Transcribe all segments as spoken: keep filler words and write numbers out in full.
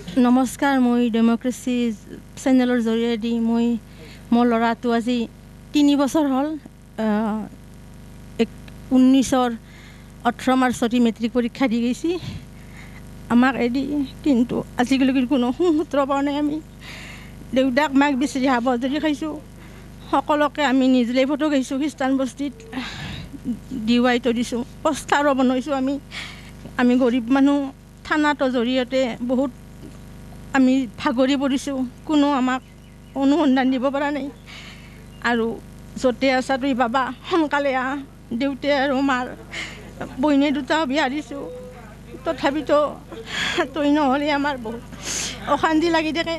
নমস্কাৰ, মই ডেমক্ৰেসি চেনেলৰ জৰিয়তে মই মোৰ ল'ৰাটো আজি তিনি বছৰ হ'ল ঊনৈছৰ ওঠৰ মাৰ্চত মেট্ৰিক পৰীক্ষা দি গৈছে আমাক এদি কিন্তু আজিলৈকে কোনো সূত্ৰ পোৱা নাই। আমি দেউতাক মাক বিচাৰি হাবাথুৰি খাইছোঁ, সকলোকে আমি নিজে ফটো গাইছোঁ, খ্ৰীষ্টান বস্তিত ডিৱাই থৈ দিছোঁ, পষ্টাৰো বনাইছোঁ। আমি আমি গৰীব মানুহ, থানাটোৰ জৰিয়তে বহুত আমি ভাগৰি পৰিছোঁ, কোনো আমাক অনুসন্ধান দিব পৰা নাই। আৰু য'তে আছা তুই বাবা সোনকালে আহ, দেউতে আৰু মাৰ বইনে দুটাও বিয়া দিছোঁ, তথাপিতো তই নহ'লে আমাৰ বহুত অশান্তি লাগি থাকে।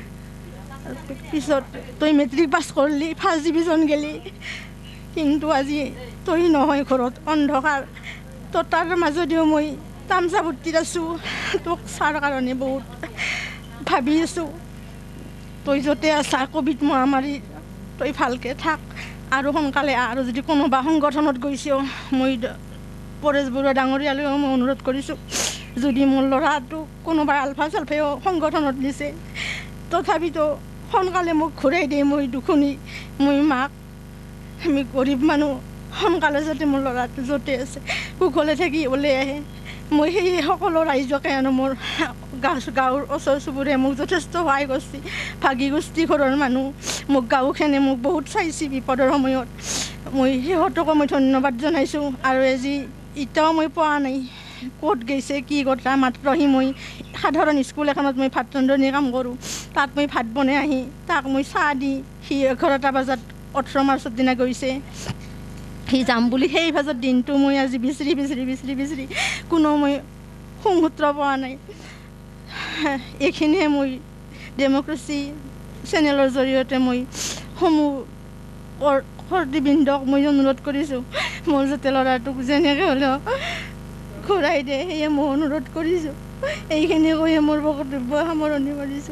পিছত তই মেট্ৰিক পাছ কৰিলি, ফাৰ্ষ্ট ডিভিজন গেলি, কিন্তু আজি তই নহয়, ঘৰত অন্ধকাৰ। তো তাৰ মাজতেও মই তামচা ভৰ্তিত আছোঁ, তোক চাৰ কাৰণে বহুত ভাবি আছোঁ। তই য'তে আছা ক'ভিড মহামাৰী তই ভালকৈ থাক আৰু সোনকালে আহ। আৰু যদি কোনোবা সংগঠনত গৈছেও, মই পৰেশ বৰুৱা ডাঙৰীয়ালৈও মই অনুৰোধ কৰিছোঁ, যদি মোৰ ল'ৰাটো কোনোবা আলফা চালফাও সংগঠনত দিছে, তথাপিতো সোনকালে মোক ঘূৰাই দিয়ে। মই দুখনি, মই মাক, আমি গৰীব মানুহ, সোনকালে যাতে মোৰ ল'ৰাটো য'তে আছে কুশলে থাকি ওলাই আহে। মই সেই সকলো ৰাইজকে আৰু মোৰ গাঁৱৰ ওচৰ চুবুৰীয়া মোক যথেষ্ট সহায় কৰিছে, ভাগি গোষ্ঠী ঘৰৰ মানুহ মোক গাঁওখনে মোক বহুত চাইছে বিপদৰ সময়ত। মই সিহঁতকো মই ধন্যবাদ জনাইছোঁ। আৰু আজি এতিয়াও মই পোৱা নাই ক'ত গৈছে কি কথা, মাত্ৰ সি মই সাধাৰণ স্কুল এখনত মই ভাত ৰান্ধনি কাম কৰোঁ, তাত মই ভাত বনাই আহি তাক মই চাহ দি সি এঘাৰটা বজাত ওঠৰ মাৰ্চৰ দিনা গৈছে। সি যাম বুলি সেই ভাজৰ দিনটো মই আজি বিচাৰি বিচাৰি বিচাৰি বিচাৰি কোনো মই সুসূত্ৰ পোৱা নাই। এইখিনিয়ে মই ডেমক্ৰেসি চেনেলৰ জৰিয়তে মই সমূহ কৰ্তৃবৃন্দক মই অনুৰোধ কৰিছোঁ, মোৰ যাতে ল'ৰাটোক যেনেকৈ হ'লেও ঘূৰাই দিয়ে, সেয়ে মই অনুৰোধ কৰিছোঁ। এইখিনি কৈয়ে মোৰ বক্তব্য সামৰণি মাৰিছোঁ।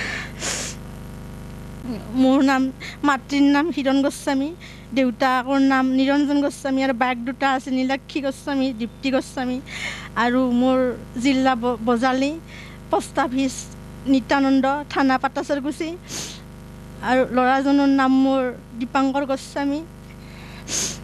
মোৰ নাম, মাতৃৰ নাম হিৰণ গোস্বামী, দেউতাকৰ নাম নিৰঞ্জন গোস্বামী, আৰু বায়েক দুটা আছে, নীলাক্ষী গোস্বামী, দীপ্তি গোস্বামী। আৰু মোৰ জিলা বজালী, পোষ্ট অফিচ নিত্যানন্দ, থানা পাটাচৰকুছি। আৰু ল'ৰাজনৰ নাম মোৰ দীপাংকৰ গোস্বামী।